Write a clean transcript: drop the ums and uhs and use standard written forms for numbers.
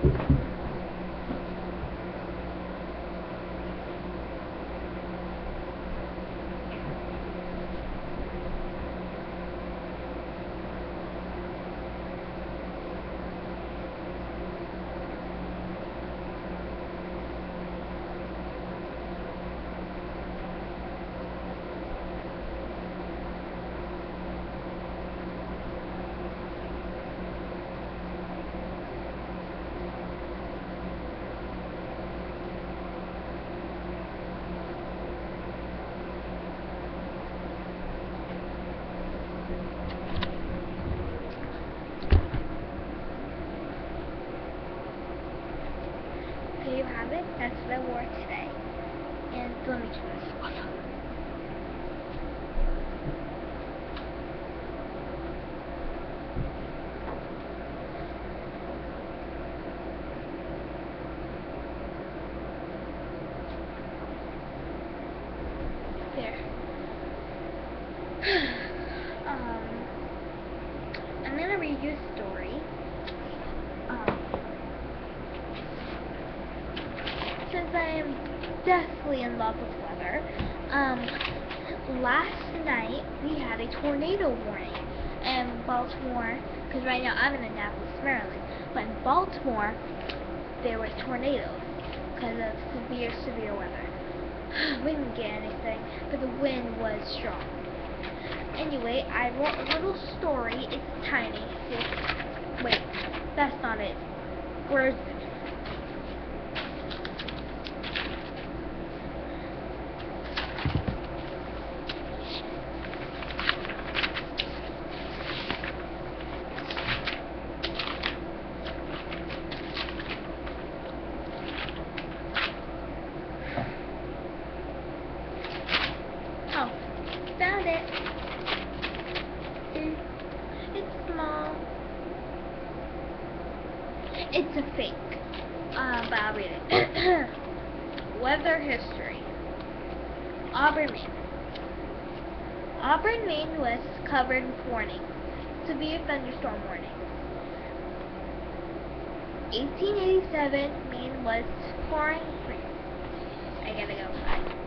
There you have it. That's what I wore today. And let me turn this off. There. I'm gonna read you a story. Since I am deathly in love with weather, last night we had a tornado warning in Baltimore, because right now I'm in Annapolis, Maryland, but in Baltimore there were tornadoes because of severe weather. We didn't get anything, but the wind was strong. Anyway, I wrote a little story. It's tiny. See? Wait, that's not it. Where is it? Oh, found it. It's small. It's a fake. But I'll read it. Weather history. Auburn, Maine. Auburn, Maine was covered with warning. Severe thunderstorm warning. 1887, Maine was pouring. I gotta go. Bye.